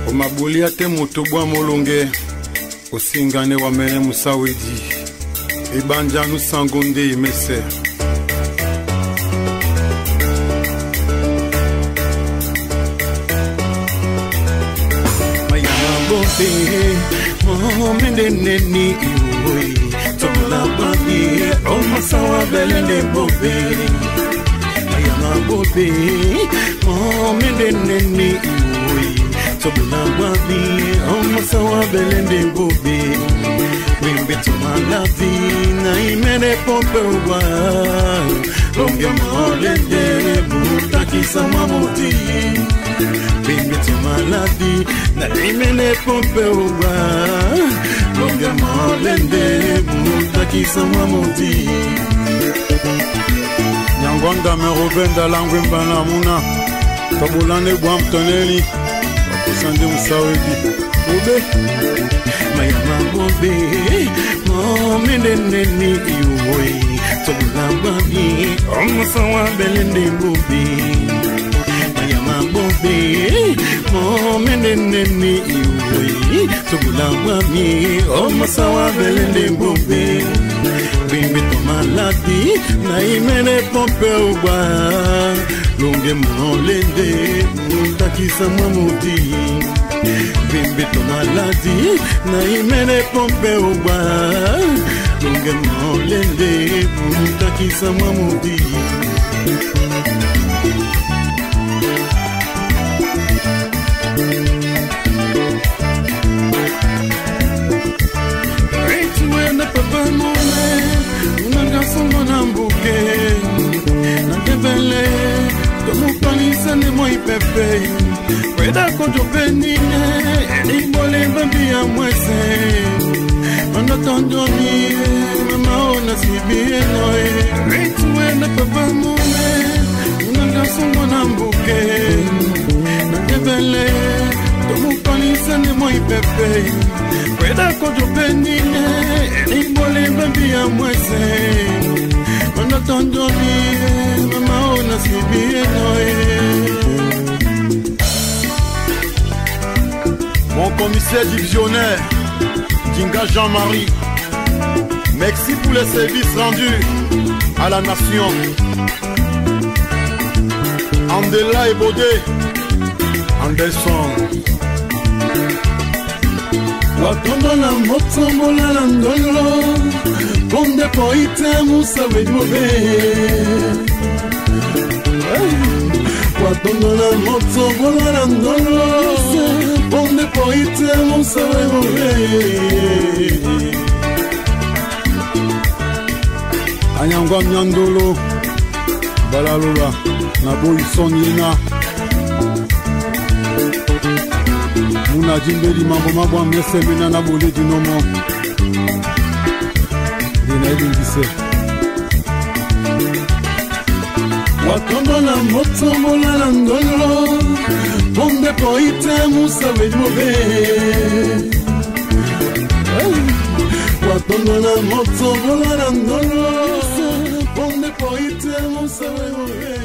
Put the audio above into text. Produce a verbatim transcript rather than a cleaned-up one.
Omabulia te mutubwa molonge osingane wa mene musawedi ebanja nusangonde imese mayama bote momende neni iwe tola babi omasawa belende bobe mayama bobe momende neni iwe Tobula wabi, omosa wa belende bobe. Wimbe toma la vie, na imene pompe wa. Longe molende, buta kisa mamoti. Wimbe toma la vie, na imene pompe wa. Longe molende, buta kisa mamoti. Nyangwanda me robenda langwe mbana muna. Tobulane guam toneli. Sande musawedi bobe mayama bobe momende neni iwe tobula babi omusawa belende bobe mayama bobe momende neni iwe tobula babi omusawa belende bobe bimbe to maladi na imene pompe uba longe molende mutakisa mamudi bimbe to maladi na imene pompe uba longe molende mutakisa mamudi Sane moi pepe Weda kojo penine Ni bole bambi ya mwese Manda tondo ni Mama ona sibiye noe Reitu wena papa mume Unanga songo na mbuke Nangebele Tomu pani sane moi pepe Weda kojo penine Ni bole bambi ya mwese Manda tondo ni Mama ona sibiye noe Mon commissaire divisionnaire, Dinga Jean-Marie, merci pour les services rendus à la nation. Andela et Bodé, Anderson. Watondola motombola landolo, bonde poite musawe mobe. Watondola motombola landolo. Bonde poite musawe mobe Anyangwa mnyandolo Balalola Nabo isonyina Muna jimbeli mambo mabwa mnesemena nabole dinomo Dina edindise Watombola motombola landolo Bonde poite musawe mobe Watombola motombola landolo Bonde poite musawe mobe